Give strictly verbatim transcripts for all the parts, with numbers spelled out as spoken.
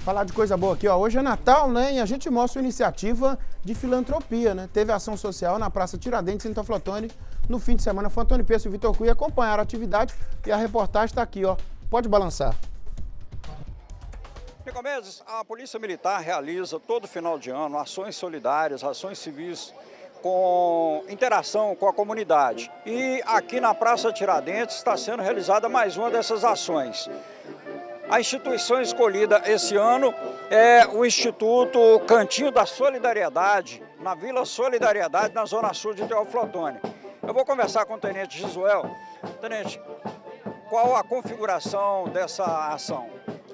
Falar de coisa boa aqui, ó. Hoje é Natal, né? E a gente mostra uma iniciativa de filantropia, né? Teve ação social na Praça Tiradentes, em Teoflotone, no fim de semana. Foi Antônio Peço e Vitor Cunha acompanharam a atividade e a reportagem está aqui, ó. Pode balançar. Nicomedes, a Polícia Militar realiza todo final de ano ações solidárias, ações civis com interação com a comunidade. E aqui na Praça Tiradentes está sendo realizada mais uma dessas ações. A instituição escolhida esse ano é o Instituto Cantinho da Solidariedade, na Vila Solidariedade, na Zona Sul de Teoflotone. Eu vou conversar com o Tenente Gisuel. Tenente, qual a configuração dessa ação?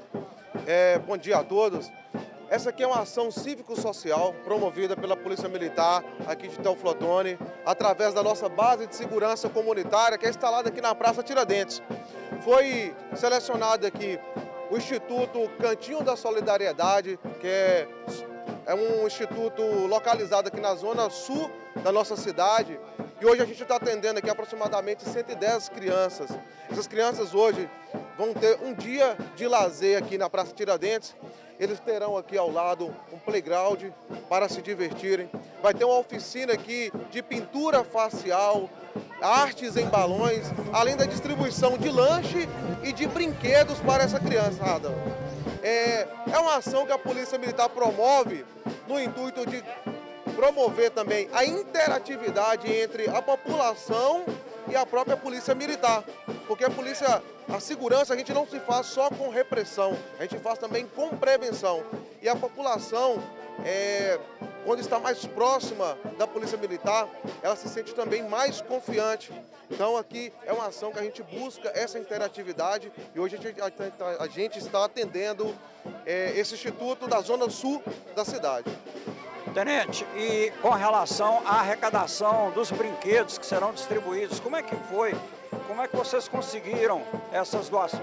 É, bom dia a todos. Essa aqui é uma ação cívico-social promovida pela Polícia Militar aqui de Teoflotone, através da nossa base de segurança comunitária que é instalada aqui na Praça Tiradentes. Foi selecionado aqui o Instituto Cantinho da Solidariedade, que é, é um instituto localizado aqui na zona sul da nossa cidade. E hoje a gente está atendendo aqui aproximadamente cento e dez crianças. Essas crianças hoje vão ter um dia de lazer aqui na Praça Tiradentes. Eles terão aqui ao lado um playground para se divertirem. Vai ter uma oficina aqui de pintura facial, artes em balões, além da distribuição de lanche e de brinquedos para essa criançada. É, é uma ação que a Polícia Militar promove no intuito de promover também a interatividade entre a população e a própria Polícia Militar. Porque a polícia, a segurança, a gente não se faz só com repressão, a gente faz também com prevenção. E a população, é, quando está mais próxima da Polícia Militar, ela se sente também mais confiante. Então aqui é uma ação que a gente busca essa interatividade e hoje a gente, a, a gente está atendendo é, esse instituto da Zona Sul da cidade. Tenente, e com relação à arrecadação dos brinquedos que serão distribuídos, como é que foi? Como é que vocês conseguiram essas doações?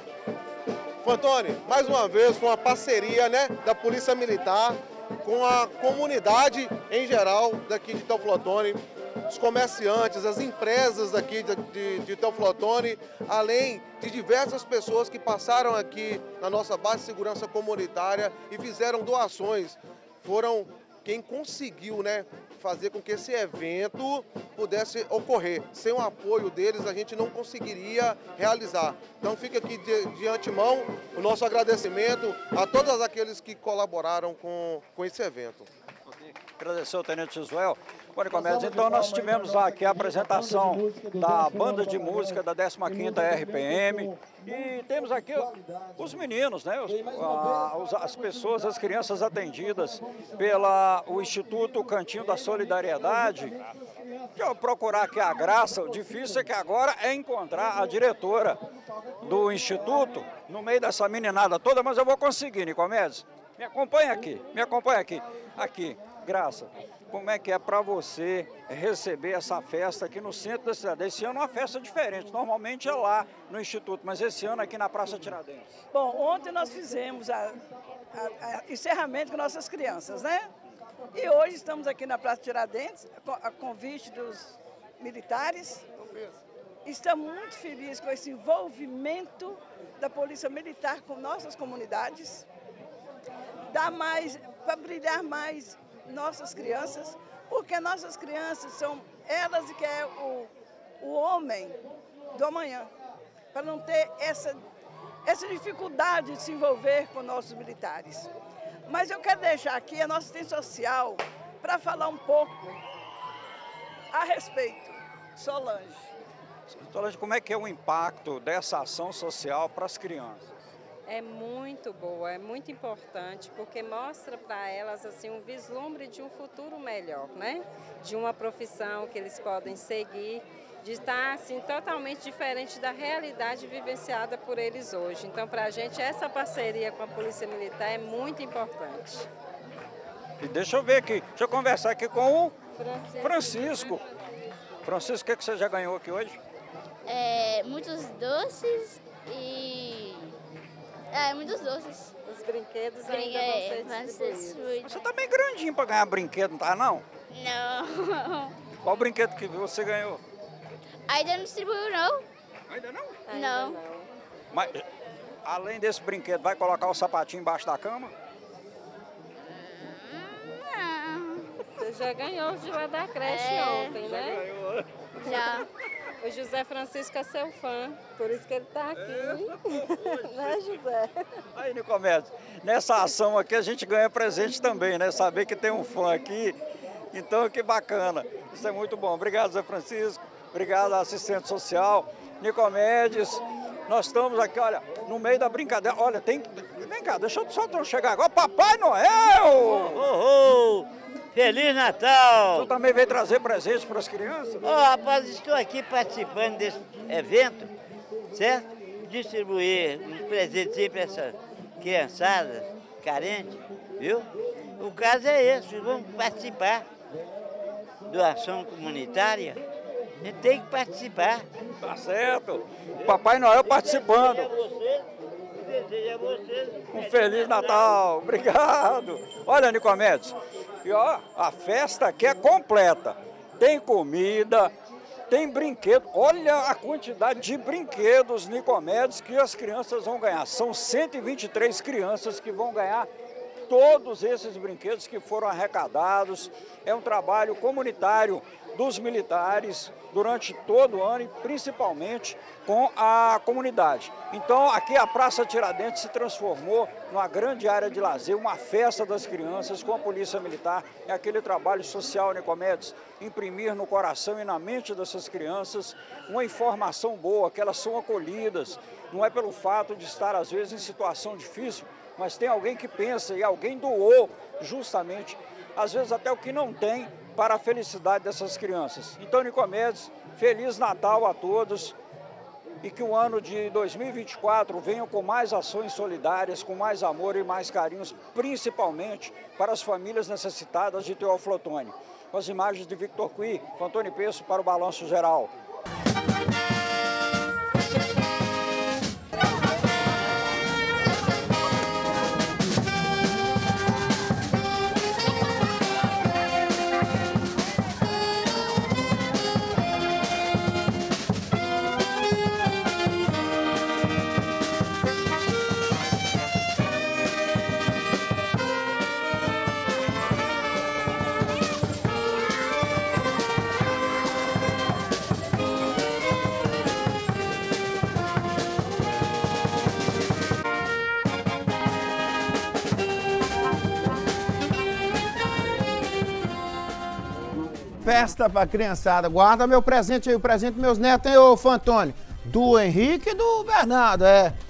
Fantoni, mais uma vez foi uma parceria, né, da Polícia Militar com a comunidade em geral daqui de Teoflotone, os comerciantes, as empresas daqui de, de, de Teoflotone, além de diversas pessoas que passaram aqui na nossa base de segurança comunitária e fizeram doações. Foram quem conseguiu, né, fazer com que esse evento pudesse ocorrer. Sem o apoio deles, a gente não conseguiria realizar. Então fica aqui de, de antemão o nosso agradecimento a todos aqueles que colaboraram com, com esse evento. Agradecer ao Tenente Gisuel. Bom, Nicomedes, então nós tivemos aqui a apresentação da banda de música da décima quinta R P M e temos aqui os meninos, né, os, a, as pessoas, as crianças atendidas pela o Instituto Cantinho da Solidariedade. Deixa eu procurar aqui a Graça, o difícil é que agora é encontrar a diretora do Instituto no meio dessa meninada toda, mas eu vou conseguir, Nicomedes. Me acompanha aqui, me acompanha aqui. Aqui, Graça, como é que é para você receber essa festa aqui no centro da cidade? Esse ano é uma festa diferente, normalmente é lá no Instituto, mas esse ano aqui na Praça Tiradentes. Bom, ontem nós fizemos a, a, a encerramento com nossas crianças, né? E hoje estamos aqui na Praça Tiradentes, a convite dos militares. Estamos muito felizes com esse envolvimento da Polícia Militar com nossas comunidades. Dá mais, para brilhar mais nossas crianças, porque nossas crianças são elas que é o, o homem do amanhã, para não ter essa, essa dificuldade de se envolver com nossos militares. Mas eu quero deixar aqui a nossa assistência social para falar um pouco a respeito. Solange. Solange, como é que é o impacto dessa ação social para as crianças? É muito boa, é muito importante, porque mostra para elas assim, um vislumbre de um futuro melhor, né? De uma profissão que eles podem seguir, de estar assim, totalmente diferente da realidade vivenciada por eles hoje. Então, para a gente, essa parceria com a Polícia Militar é muito importante. E deixa eu ver aqui, deixa eu conversar aqui com o Francisco. Francisco. Francisco, o que, é que você já ganhou aqui hoje? É, muitos doces e... É, muitos doces. Os brinquedos Brinque... ainda vão ser distribuídos. Você tá bem grandinho para ganhar brinquedo, não tá não? Não. Qual brinquedo que você ganhou? Ainda não distribuiu, não. Ainda não? Ainda Não. não. Mas Além desse brinquedo, vai colocar o sapatinho embaixo da cama? Você já ganhou de lá da creche É. ontem, né? Já. O José Francisco é seu fã, por isso que ele está aqui. Né, José? Aí, Nicomedes, nessa ação aqui a gente ganha presente também, né? Saber que tem um fã aqui, então que bacana. Isso é muito bom. Obrigado, José Francisco. Obrigado, assistente social. Nicomedes, nós estamos aqui, olha, no meio da brincadeira. Olha, tem... Vem cá, deixa eu só chegar agora. Papai Noel! Oh, oh. Feliz Natal! Você também veio trazer presentes para as crianças? Ó, oh, rapaz, estou aqui participando desse evento, certo? Distribuir uns presentes para essa criançada carente, viu? O caso é esse, vamos participar da ação comunitária. A gente tem que participar. Tá certo. O Papai Noel participando. Desejo a vocês Um Feliz Natal. Obrigado. Olha, Nicomedes, e ó, a festa aqui é completa. Tem comida, tem brinquedo. Olha a quantidade de brinquedos, Nicomedes, que as crianças vão ganhar. São cento e vinte e três crianças que vão ganhar todos esses brinquedos que foram arrecadados. É um trabalho comunitário dos militares durante todo o ano e principalmente com a comunidade. Então aqui a Praça Tiradentes se transformou numa grande área de lazer, uma festa das crianças com a Polícia Militar. É aquele trabalho social, Nicomedes, imprimir no coração e na mente dessas crianças uma informação boa, que elas são acolhidas. Não é pelo fato de estar às vezes em situação difícil, mas tem alguém que pensa e alguém doou justamente, às vezes até o que não tem, para a felicidade dessas crianças. Então, Nicomedes, Feliz Natal a todos e que o ano de dois mil e vinte e quatro venha com mais ações solidárias, com mais amor e mais carinhos, principalmente para as famílias necessitadas de Teófilo Otoni. Com as imagens de Victor Cui, Fantoni Peço para o Balanço Geral. Festa pra criançada. Guarda meu presente aí, o presente dos meus netos, hein, ô Fantoni? Do Henrique e do Bernardo, é.